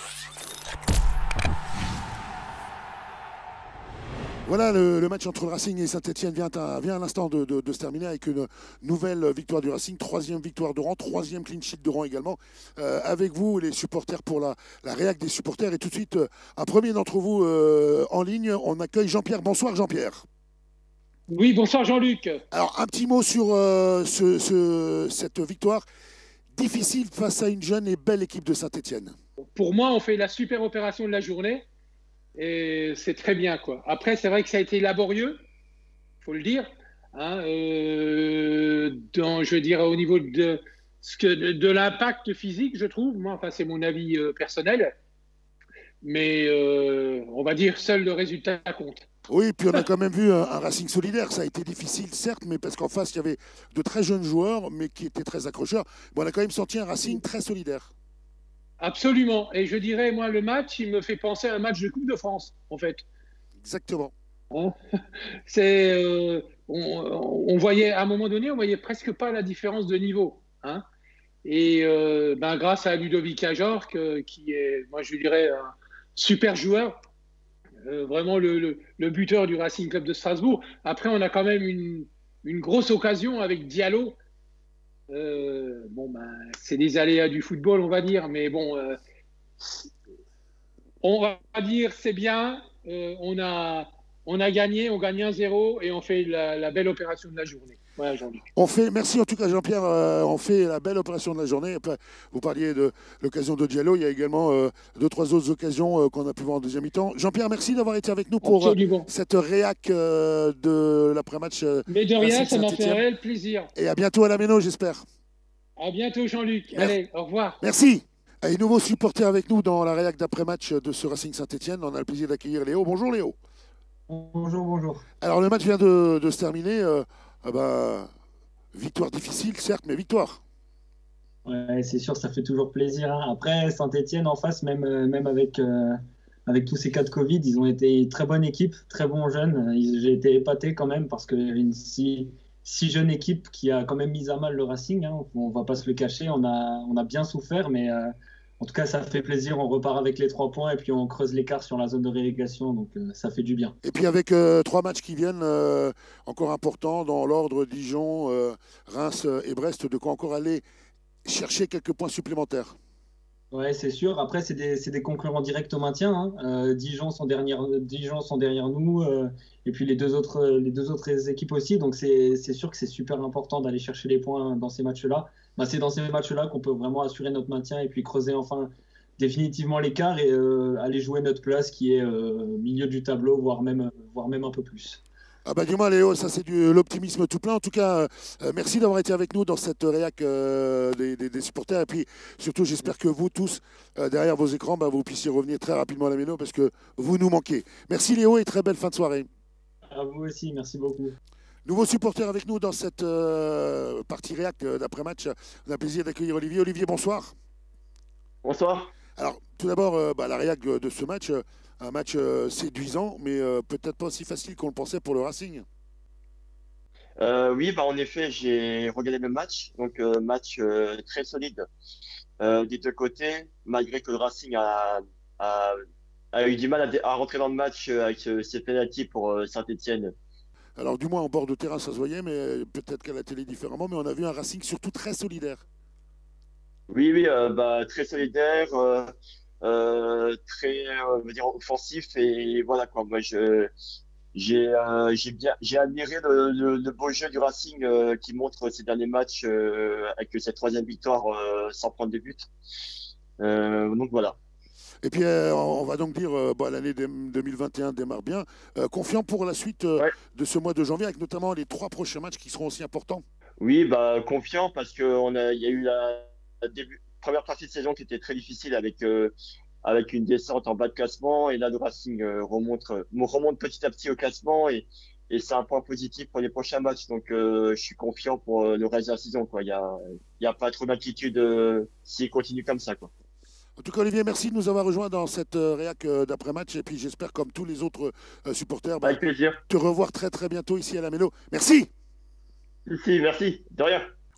Voilà, le match entre le Racing et Saint-Etienne vient à l'instant de se terminer avec une nouvelle victoire du Racing, troisième victoire de rang, troisième clean sheet de rang également. Avec vous, les supporters, pour la réac des supporters. Et tout de suite, un premier d'entre vous en ligne, on accueille Jean-Pierre. Bonsoir Jean-Pierre. Oui, bonsoir Jean-Luc. Alors, un petit mot sur cette victoire difficile face à une jeune et belle équipe de Saint-Etienne. Pour moi, on fait la super opération de la journée. Et c'est très bien, quoi. Après, c'est vrai que ça a été laborieux, faut le dire. Hein, je veux dire, au niveau de l'impact physique, je trouve. Moi, enfin, c'est mon avis personnel. Mais on va dire, seul le résultat compte. Oui, puis on a quand même vu un Racing solidaire. Ça a été difficile, certes, mais parce qu'en face, il y avait de très jeunes joueurs, mais qui étaient très accrocheurs. Bon, on a quand même senti un Racing très solidaire. Absolument. Et je dirais, moi, le match, il me fait penser à un match de Coupe de France, en fait. Exactement. Hein. On voyait, à un moment donné, on voyait presque pas la différence de niveau. Hein. Et grâce à Ludovic Ajorc, qui est, moi, je dirais, un super joueur, vraiment le buteur du Racing Club de Strasbourg. Après, on a quand même une grosse occasion avec Diallo. C'est des aléas du football, on va dire, mais bon, on va dire c'est bien. On a gagné, on gagne 1-0 et on fait la belle opération de la journée. Voilà, Jean-Luc. Merci en tout cas Jean-Pierre, on fait la belle opération de la journée. Après, vous parliez de l'occasion de Diallo, il y a également deux, trois autres occasions qu'on a pu voir en deuxième mi-temps. Jean-Pierre, merci d'avoir été avec nous pour cette réac de l'après-match. Mais de rien, ça m'a fait un réel plaisir. Et à bientôt à la Méno, j'espère. À bientôt Jean-Luc. Allez, au revoir. Merci. Et nouveau supporter avec nous dans la réac d'après-match de ce Racing Saint-Etienne. On a le plaisir d'accueillir Léo. Bonjour Léo. Bonjour. Alors le match vient de se terminer. Victoire difficile, certes, mais victoire. Ouais, c'est sûr, ça fait toujours plaisir. Hein. Après, Saint-Etienne en face, même avec tous ces cas de Covid, ils ont été une très bonne équipe, très bons jeunes. J'ai été épaté quand même parce qu'il y avait une si jeune équipe qui a quand même mis à mal le Racing. Hein. On ne va pas se le cacher, on a bien souffert, mais en tout cas, ça fait plaisir. On repart avec les 3 points et puis on creuse l'écart sur la zone de relégation. Donc, ça fait du bien. Et puis avec 3 matchs qui viennent encore importants dans l'ordre, Dijon, Reims et Brest, de quoi encore aller chercher quelques points supplémentaires. Ouais, c'est sûr. Après, c'est des concurrents directs au maintien. Hein. Dijon sont derrière nous. Et puis les deux autres équipes aussi. Donc, c'est sûr que c'est super important d'aller chercher les points dans ces matchs-là. C'est dans ces matchs-là qu'on peut vraiment assurer notre maintien et puis creuser enfin définitivement l'écart et aller jouer notre place qui est milieu du tableau, voire même un peu plus. Ah bah dis-moi Léo, ça c'est de l'optimisme tout plein. En tout cas, merci d'avoir été avec nous dans cette réac des supporters. Et puis surtout, j'espère que vous tous, derrière vos écrans, vous puissiez revenir très rapidement à la Méno parce que vous nous manquez. Merci Léo et très belle fin de soirée. À vous aussi, merci beaucoup. Nouveau supporter avec nous dans cette partie réac d'après-match. On a le plaisir d'accueillir Olivier. Olivier, bonsoir. Bonsoir. Alors, tout d'abord, la réac de ce match, un match séduisant, mais peut-être pas aussi facile qu'on le pensait pour le Racing. Oui, en effet, j'ai regardé le match. Donc, match très solide des deux côtés, malgré que le Racing a eu du mal à rentrer dans le match avec ses pénaltys pour Saint-Etienne. Alors, du moins, en bord de terrain, ça se voyait, mais peut-être qu'à la télé différemment. Mais on a vu un Racing surtout très solidaire. Oui, très solidaire, très, on va dire, offensif. Et voilà, quoi. Moi, j'ai admiré le beau jeu du Racing qui montre ces derniers matchs avec cette troisième victoire sans prendre de but. Donc voilà. Et puis on va donc dire l'année 2021 démarre bien. Confiant pour la suite de ce mois de janvier, avec notamment les 3 prochains matchs qui seront aussi importants. Oui, confiant parce que il y a eu la première partie de saison qui était très difficile avec une descente en bas de classement et là le Racing remonte petit à petit au classement et c'est un point positif pour les prochains matchs. Donc je suis confiant pour le reste de la saison, quoi. Il y a pas trop d'inquiétude s'il continue comme ça, quoi. En tout cas, Olivier, merci de nous avoir rejoints dans cette réac d'après-match. Et puis, j'espère, comme tous les autres supporters, Avec plaisir. te revoir très, très bientôt ici à la Méno. Merci. Si, merci. De rien.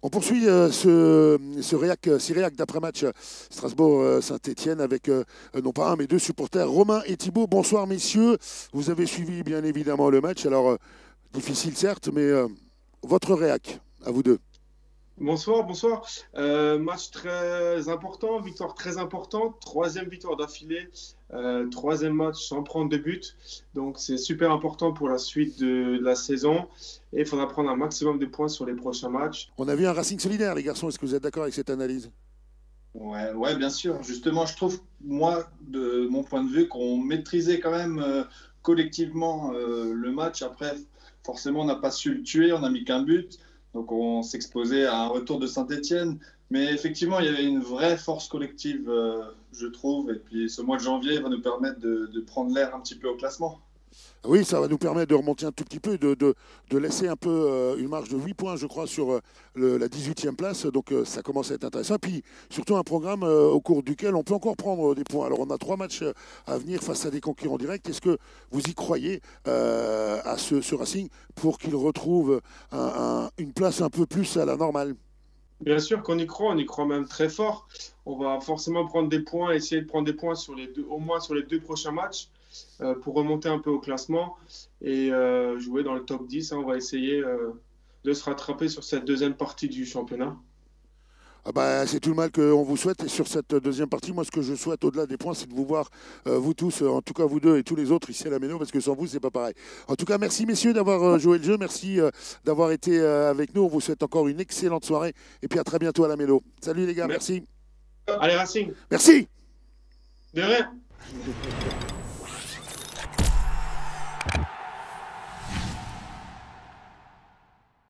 On poursuit ces réacs d'après-match Strasbourg-Saint-Etienne avec non pas un mais deux supporters, Romain et Thibaut. Bonsoir messieurs, vous avez suivi bien évidemment le match, alors difficile certes, mais votre réac, à vous deux. Bonsoir. Match très important, victoire très importante, troisième victoire d'affilée, troisième match sans prendre de but. Donc c'est super important pour la suite de la saison et il faudra prendre un maximum de points sur les prochains matchs. On a vu un Racing solidaire, les garçons, est-ce que vous êtes d'accord avec cette analyse? Ouais, bien sûr. Justement, je trouve, moi, de mon point de vue, qu'on maîtrisait quand même collectivement le match. Après, forcément, on n'a pas su le tuer, on n'a mis qu'un but. Donc on s'exposait à un retour de Saint-Etienne. Mais effectivement, il y avait une vraie force collective, je trouve. Et puis ce mois de janvier va nous permettre de prendre l'air un petit peu au classement. Oui, ça va nous permettre de remonter un tout petit peu, de laisser un peu une marge de 8 points, je crois, sur la 18e place. Donc ça commence à être intéressant. Puis surtout un programme au cours duquel on peut encore prendre des points. Alors on a 3 matchs à venir face à des concurrents directs. Est-ce que vous y croyez à ce Racing pour qu'il retrouve une place un peu plus à la normale? Bien sûr qu'on y croit, on y croit même très fort. On va forcément prendre des points, essayer de prendre des points au moins sur les 2 prochains matchs. Pour remonter un peu au classement et jouer dans le top 10. On va essayer de se rattraper sur cette deuxième partie du championnat. Ah bah, c'est tout le mal qu'on vous souhaite. Et sur cette deuxième partie, moi, ce que je souhaite au-delà des points, c'est de vous voir, vous tous, en tout cas vous deux et tous les autres ici à la Méno, parce que sans vous, c'est pas pareil. En tout cas, merci messieurs d'avoir joué le jeu. Merci d'avoir été avec nous. On vous souhaite encore une excellente soirée. Et puis à très bientôt à la Méno. Salut les gars, merci. Allez Racing. Merci. De rien.